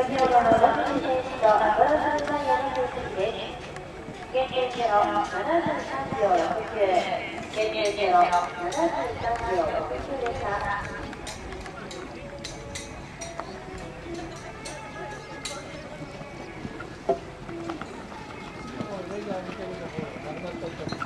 先ほどの6時選手とブラジルタイヤの成績です。減点0、73秒69、減点0、73秒69でした。 メジャー見てるところなくなっちゃった。